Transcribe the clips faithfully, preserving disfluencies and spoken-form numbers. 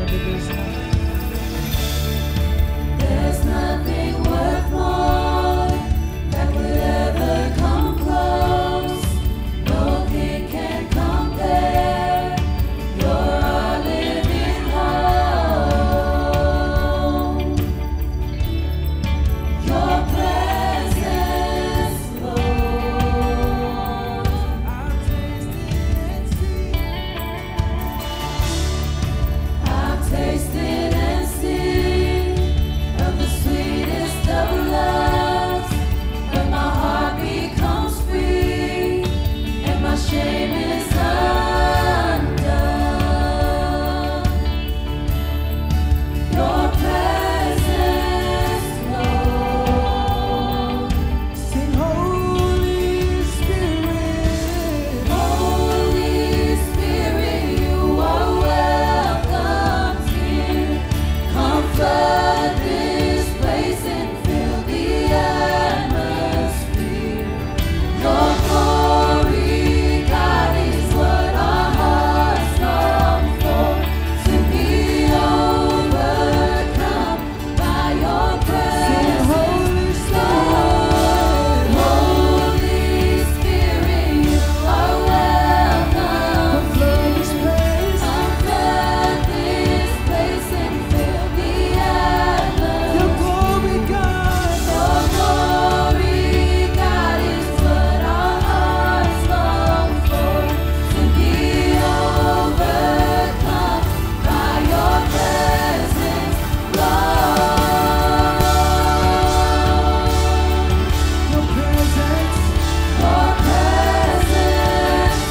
under this light. There's nothing worth more that could ever come close. Nothing can compare. You're our living hope. Your presence, Lord. I've tasted and seen. I've tasted and seen of the sweetest of loves. When my heart becomes free and my shame is undone. Your presence, Lord. Sing Holy Spirit. Holy Spirit, you are welcome here. Come flood this place and fill the atmosphere. Your glory, God, is what our hearts long for. To be overcome by your presence, Lord. Holy Spirit, you are welcome Flood this here. place. Come flood this place and fill the atmosphere. Your glory, God. Your glory, God, is what our hearts long for. To be overcome by your presence, Lord. Your presence. Your presence,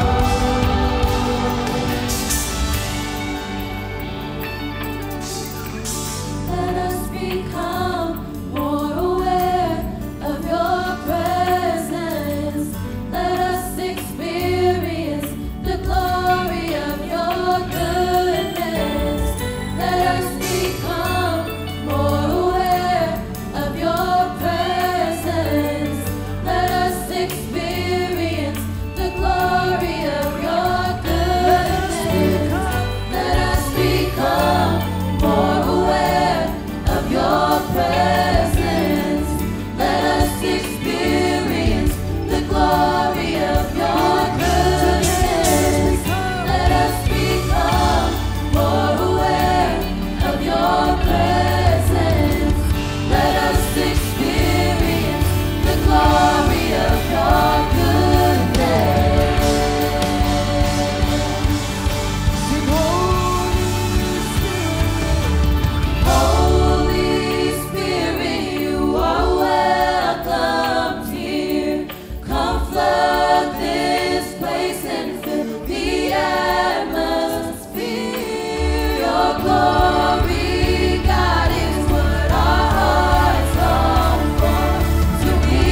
Lord. Let us become more aware of your presence. Let us experience the glory of your goodness. Let us become more aware of your presence. Let us experience the glory of your goodness. Let us become more aware of your presence. Let us experience the glory of your goodness. Let us become more aware of your presence. Let us experience the glory of your goodness. Sing Holy Spirit. Holy Spirit, you are welcome here. Come flood this place and fill the atmosphere. Your glory, God, is what our hearts long for. To be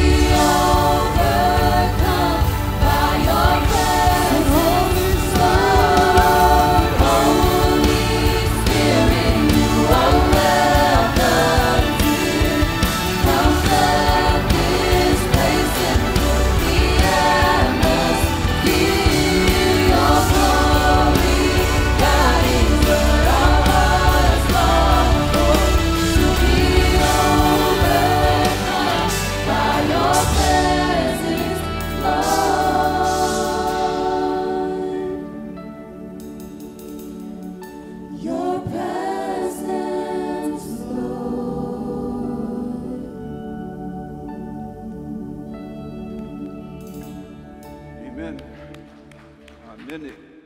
overcome by your presence, Lord. Holy Spirit, you are welcome here. Come flood this place and fill the atmosphere. Your glory, God, is what our hearts long for. To be overcome by your presence, Lord. Your presence, Lord. Amen. Amen.